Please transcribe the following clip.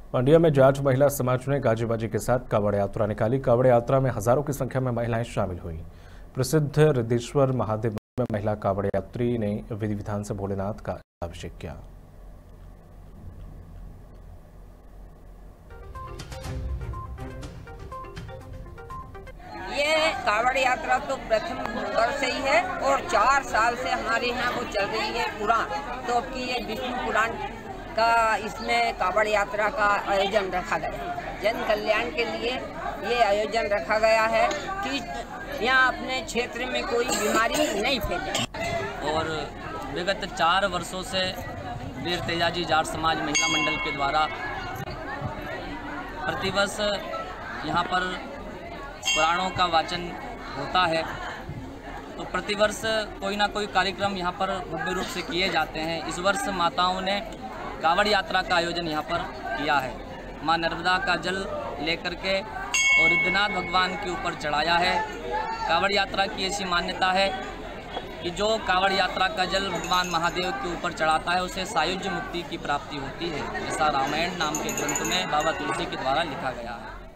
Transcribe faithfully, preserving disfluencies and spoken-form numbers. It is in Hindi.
मंडिया में जाट महिला समाज ने गाजी बाजी के साथ कावड़ यात्रा निकाली। कावड़ यात्रा में हजारों की संख्या में महिलाएं शामिल हुई। प्रसिद्ध रिद्धेश्वर महादेव में महिला कावड़ यात्री ने विधि विधान से भोलेनाथ का अभिषेक किया। ये कावड़ यात्रा तो प्रथम वर्ष ही है और चार साल से हमारे यहाँ वो चल रही है पुराण। तो अब की ये विष्णु पुराण का इसमें कावड़ यात्रा का आयोजन रखा गया। जन कल्याण के लिए ये आयोजन रखा गया है कि यहाँ अपने क्षेत्र में कोई बीमारी नहीं फैले। और विगत चार वर्षों से वीर तेजाजी जाट समाज महिला मंडल के द्वारा प्रतिवर्ष यहाँ पर पुराणों का वाचन होता है। तो प्रतिवर्ष कोई ना कोई कार्यक्रम यहाँ पर भव्य रूप से किए जाते हैं। इस वर्ष माताओं ने कावड़ यात्रा का आयोजन यहाँ पर किया है। माँ नर्मदा का जल लेकर के और रिद्धनाथ भगवान के ऊपर चढ़ाया है। कावड़ यात्रा की ऐसी मान्यता है कि जो कावड़ यात्रा का जल भगवान महादेव के ऊपर चढ़ाता है उसे सायुज्य मुक्ति की प्राप्ति होती है। ऐसा रामायण नाम के ग्रंथ में बाबा तुलसी के द्वारा लिखा गया है।